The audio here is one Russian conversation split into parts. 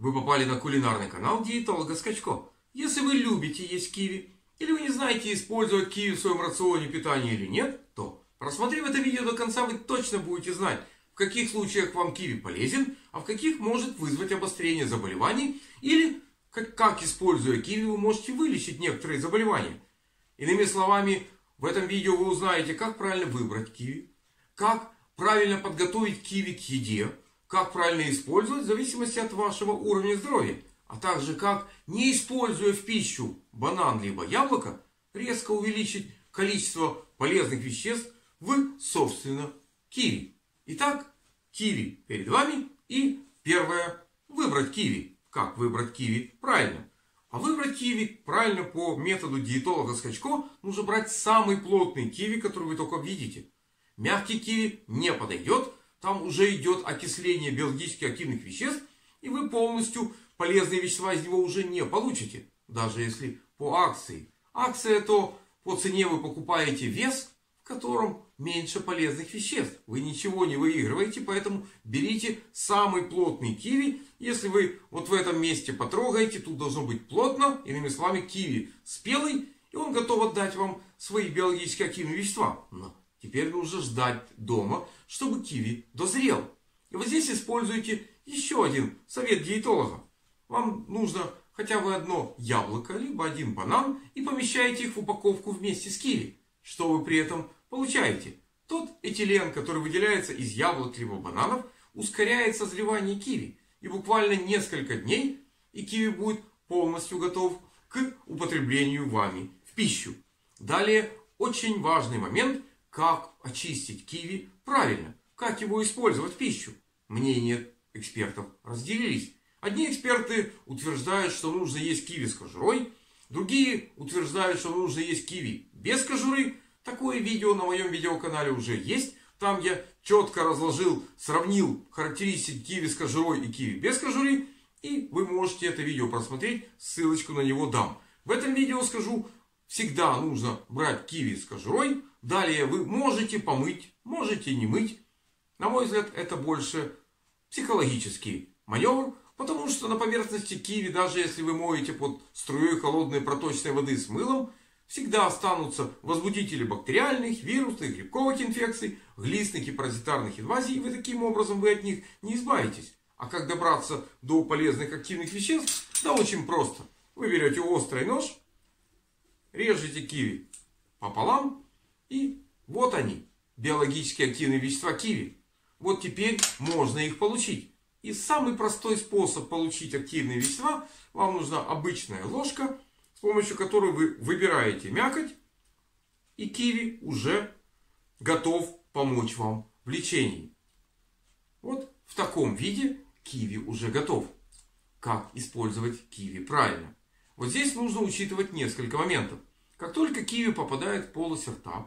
Вы попали на кулинарный канал диетолога Скачко. Если вы любите есть киви, или вы не знаете, использовать киви в своем рационе питания или нет, то, просмотрев это видео до конца, вы точно будете знать, в каких случаях вам киви полезен, а в каких может вызвать обострение заболеваний, или как используя киви, вы можете вылечить некоторые заболевания. Иными словами, в этом видео вы узнаете, как правильно выбрать киви, как правильно подготовить киви к еде, как правильно использовать в зависимости от вашего уровня здоровья, а также как, не используя в пищу банан либо яблоко, резко увеличить количество полезных веществ в, собственно, киви. Итак, киви перед вами. И первое, выбрать киви. Как выбрать киви правильно? А выбрать киви правильно по методу диетолога Скачко нужно брать самый плотный киви, который вы только видите. Мягкий киви не подойдет. Там уже идет окисление биологически активных веществ. И вы полностью полезные вещества из него уже не получите. Даже если по акции. Акция, то по цене вы покупаете вес, в котором меньше полезных веществ. Вы ничего не выигрываете. Поэтому берите самый плотный киви. Если вы вот в этом месте потрогаете, тут должно быть плотно. Иными словами, киви спелый. И он готов отдать вам свои биологически активные вещества. Но теперь нужно ждать дома, чтобы киви дозрел. И вот здесь используйте еще один совет диетолога. Вам нужно хотя бы одно яблоко, либо один банан. И помещаете их в упаковку вместе с киви. Что вы при этом получаете? Тот этилен, который выделяется из яблок либо бананов, ускоряет созревание киви. И буквально несколько дней, и киви будет полностью готов к употреблению вами в пищу. Далее, очень важный момент, как очистить киви правильно. Как его использовать в пищу. Мнения экспертов разделились. Одни эксперты утверждают, что нужно есть киви с кожурой. Другие утверждают, что нужно есть киви без кожуры. Такое видео на моем видеоканале уже есть. Там я четко разложил, сравнил характеристики киви с кожурой и киви без кожуры. И вы можете это видео просмотреть. Ссылочку на него дам. В этом видео скажу, всегда нужно брать киви с кожурой. Далее вы можете помыть, можете не мыть. На мой взгляд, это больше психологический маневр. Потому что на поверхности киви, даже если вы моете под струей холодной проточной воды с мылом, всегда останутся возбудители бактериальных, вирусных, грибковых инфекций, глистных и паразитарных инвазий. И вы таким образом от них не избавитесь. А как добраться до полезных активных веществ? Да очень просто. Вы берете острый нож, режете киви пополам. И вот они, биологически активные вещества киви. Вот теперь можно их получить. И самый простой способ получить активные вещества. Вам нужна обычная ложка, с помощью которой вы выбираете мякоть. И киви уже готов помочь вам в лечении. Вот в таком виде киви уже готов. Как использовать киви правильно? Вот здесь нужно учитывать несколько моментов. Как только киви попадает в полость рта.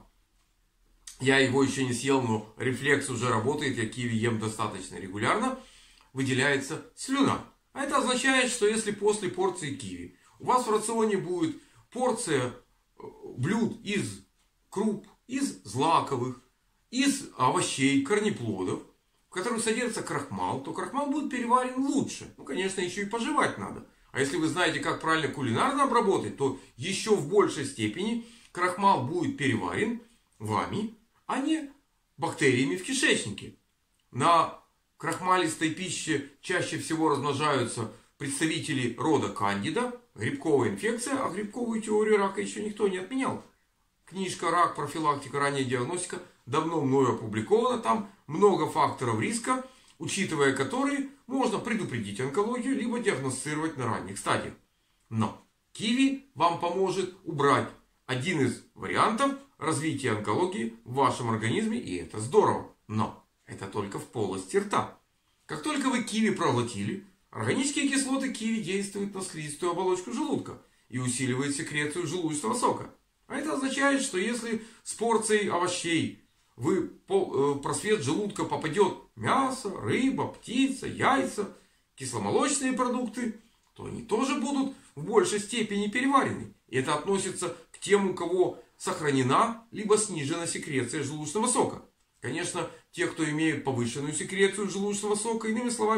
Я его еще не съел, но рефлекс уже работает. Я киви ем достаточно регулярно. Выделяется слюна. А это означает, что если после порции киви у вас в рационе будет порция блюд из круп, из злаковых, из овощей, корнеплодов, в которых содержится крахмал, то крахмал будет переварен лучше. Ну, конечно, еще и пожевать надо. А если вы знаете, как правильно кулинарно обработать, то еще в большей степени крахмал будет переварен вами, а не бактериями в кишечнике. На крахмалистой пище чаще всего размножаются представители рода кандида, грибковая инфекция, а грибковую теорию рака еще никто не отменял. Книжка «Рак. Профилактика. Ранняя диагностика» давно мною опубликована. Там много факторов риска, учитывая которые можно предупредить онкологию, либо диагностировать на ранних стадиях. Но киви вам поможет убрать один из вариантов развития онкологии в вашем организме, и это здорово. Но это только в полости рта. Как только вы киви проглотили, органические кислоты киви действуют на слизистую оболочку желудка и усиливают секрецию желудочного сока. А это означает, что если с порцией овощей в просвет желудка попадет мясо, рыба, птица, яйца, кисломолочные продукты, то они тоже будут в большей степени переварены. И это относится к тем, у кого сохранена либо снижена секреция желудочного сока. Конечно, те, кто имеют повышенную секрецию желудочного сока, иными словами,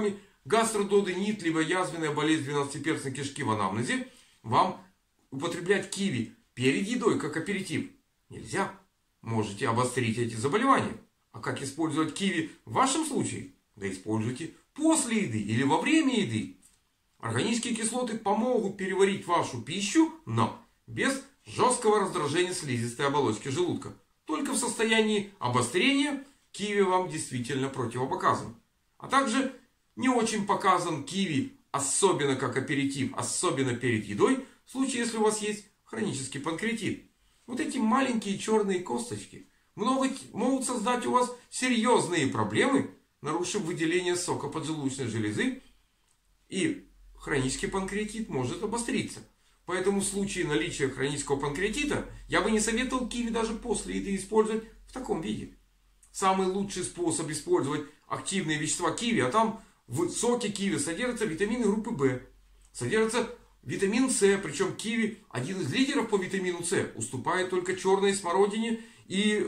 гастродуоденит, либо язвенная болезнь двенадцатиперстной кишки в анамнезе, вам употреблять киви перед едой как аперитив нельзя. Можете обострить эти заболевания. А как использовать киви в вашем случае? Да используйте после еды или во время еды. Органические кислоты помогут переварить вашу пищу, но без жесткого раздражения слизистой оболочки желудка. Только в состоянии обострения киви вам действительно противопоказан. А также не очень показан киви, особенно как аперитив, особенно перед едой, в случае, если у вас есть хронический панкреатит. Вот эти маленькие черные косточки могут создать у вас серьезные проблемы, нарушив выделение сока поджелудочной железы, и хронический панкреатит может обостриться. Поэтому в случае наличия хронического панкреатита я бы не советовал киви даже после еды использовать в таком виде. Самый лучший способ использовать активные вещества киви, а там в соке киви содержатся витамины группы В, содержится витамин С, причем киви один из лидеров по витамину С, уступает только черной смородине и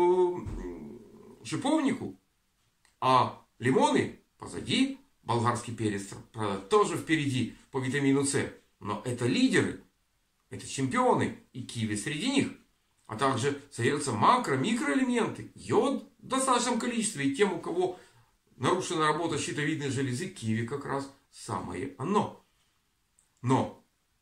шиповнику. А лимоны позади, болгарский перец, правда, тоже впереди по витамину С. Но это лидеры, это чемпионы, и киви среди них. А также содержатся макро-микроэлементы, йод в достаточном количестве. И тем, у кого нарушена работа щитовидной железы, киви как раз самое оно. Но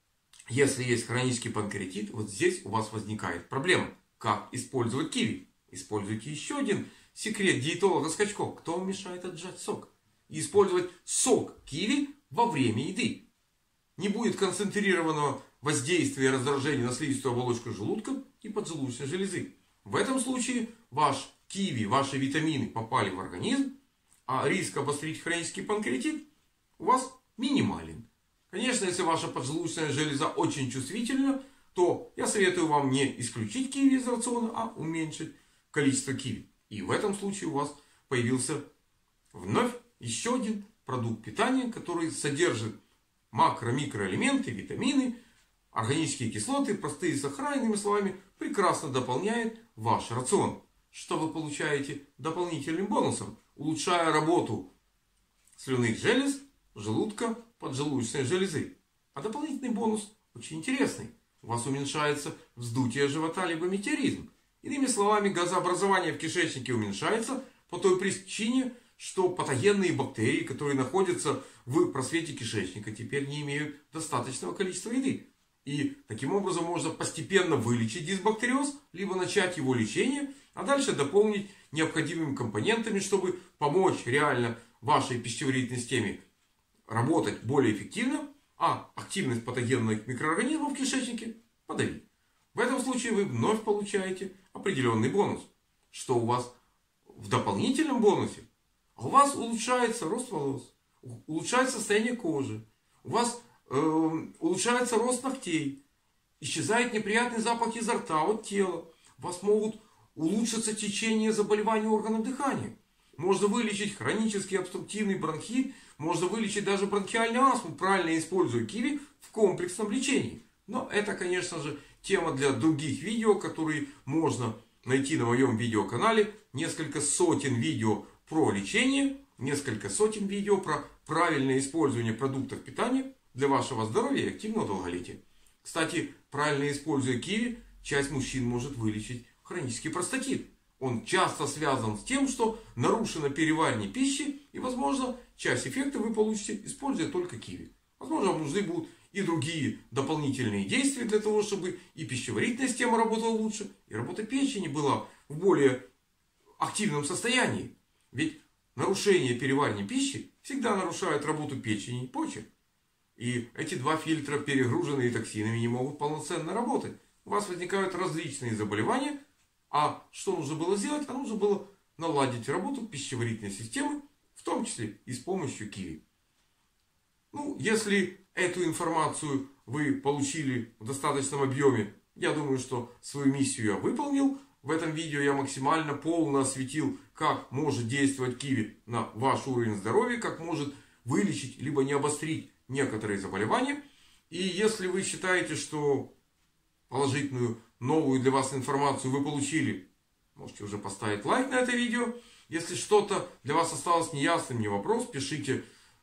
если есть хронический панкреатит, вот здесь у вас возникает проблема. Как использовать киви? Используйте еще один секрет диетолога Скачко. Кто вам мешает отжать сок? И использовать сок киви во время еды. Не будет концентрированного воздействия и раздражения на слизистую оболочку желудка и поджелудочной железы. В этом случае ваш киви, ваши витамины попали в организм, а риск обострить хронический панкреатит у вас минимален. Конечно, если ваша поджелудочная железа очень чувствительна, то я советую вам не исключить киви из рациона, а уменьшить количество киви. И в этом случае у вас появился вновь еще один продукт питания, который содержит макро-микроэлементы, витамины, органические кислоты, простые сахара, иными словами, прекрасно дополняет ваш рацион. Что вы получаете дополнительным бонусом? Улучшая работу слюнных желез, желудка, поджелудочной железы. А дополнительный бонус очень интересный. У вас уменьшается вздутие живота, либо метеоризм. Иными словами, газообразование в кишечнике уменьшается по той причине, что патогенные бактерии, которые находятся в просвете кишечника, теперь не имеют достаточного количества еды. И таким образом можно постепенно вылечить дисбактериоз, либо начать его лечение, а дальше дополнить необходимыми компонентами, чтобы помочь реально вашей пищеварительной системе работать более эффективно, а активность патогенных микроорганизмов в кишечнике подавить. В этом случае вы вновь получаете определенный бонус. Что у вас в дополнительном бонусе? У вас улучшается рост волос, улучшается состояние кожи, у вас улучшается рост ногтей, исчезает неприятный запах изо рта, от тела. У вас могут улучшиться течение заболеваний органов дыхания. Можно вылечить хронический обструктивный бронхит, можно вылечить даже бронхиальную астму, правильно используя киви в комплексном лечении. Но это, конечно же, тема для других видео, которые можно найти на моем видеоканале. Несколько сотен видео про лечение, несколько сотен видео про правильное использование продуктов питания для вашего здоровья и активного долголетия. Кстати, правильно используя киви, часть мужчин может вылечить хронический простатит. Он часто связан с тем, что нарушено переваривание пищи, и, возможно, часть эффекта вы получите, используя только киви. Возможно, вам нужны будут и другие дополнительные действия для того, чтобы и пищеварительная система работала лучше, и работа печени была в более активном состоянии. Ведь нарушение переваривания пищи всегда нарушает работу печени и почек. И эти два фильтра, перегруженные токсинами, не могут полноценно работать. У вас возникают различные заболевания. А что нужно было сделать? А нужно было наладить работу пищеварительной системы, в том числе и с помощью киви. Ну, если эту информацию вы получили в достаточном объеме, я думаю, что свою миссию я выполнил. В этом видео я максимально полно осветил, как может действовать киви на ваш уровень здоровья, как может вылечить, либо не обострить некоторые заболевания. И если вы считаете, что положительную, новую для вас информацию вы получили, можете уже поставить лайк на это видео. Если что-то для вас осталось неясным, не вопрос, пишите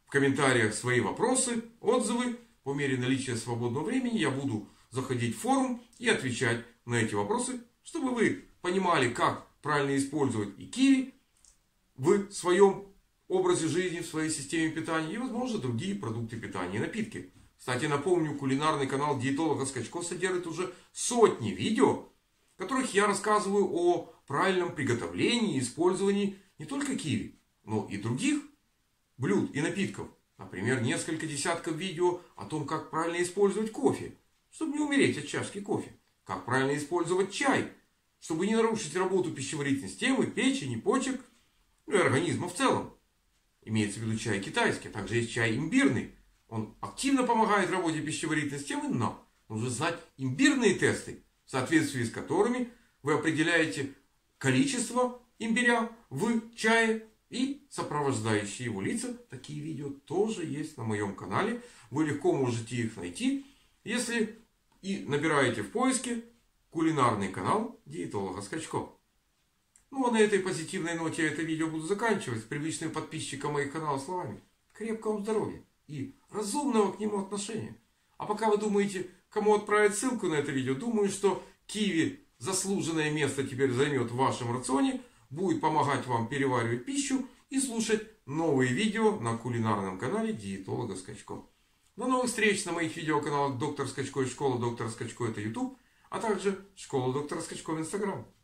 в комментариях свои вопросы, отзывы. По мере наличия свободного времени я буду заходить в форум и отвечать на эти вопросы, чтобы вы понимали, как правильно использовать и киви в своем образе жизни, в своей системе питания и, возможно, другие продукты питания и напитки. Кстати, напомню, кулинарный канал диетолога Скачко содержит уже сотни видео, в которых я рассказываю о правильном приготовлении и использовании не только киви, но и других блюд и напитков. Например, несколько десятков видео о том, как правильно использовать кофе, чтобы не умереть от чашки кофе. Как правильно использовать чай, чтобы не нарушить работу пищеварительной системы, печени, почек, ну и организма в целом. Имеется в виду чай китайский, а также есть чай имбирный. Он активно помогает работе пищеварительной системы, но нужно знать имбирные тесты, в соответствии с которыми вы определяете количество имбиря в чае и сопровождающие его лица. Такие видео тоже есть на моем канале. Вы легко можете их найти, если и набираете в поиске кулинарный канал диетолога Скачко. Ну а на этой позитивной ноте я это видео буду заканчивать с привычным подписчикам моих каналов словами. Крепкого здоровья и разумного к нему отношения. А пока вы думаете, кому отправить ссылку на это видео, думаю, что киви заслуженное место теперь займет в вашем рационе, будет помогать вам переваривать пищу и слушать новые видео на кулинарном канале диетолога Скачко. До новых встреч на моих видеоканалах Доктор Скачко и Школа Доктора Скачко, это YouTube, а также Школа Доктора Скачко в Instagram.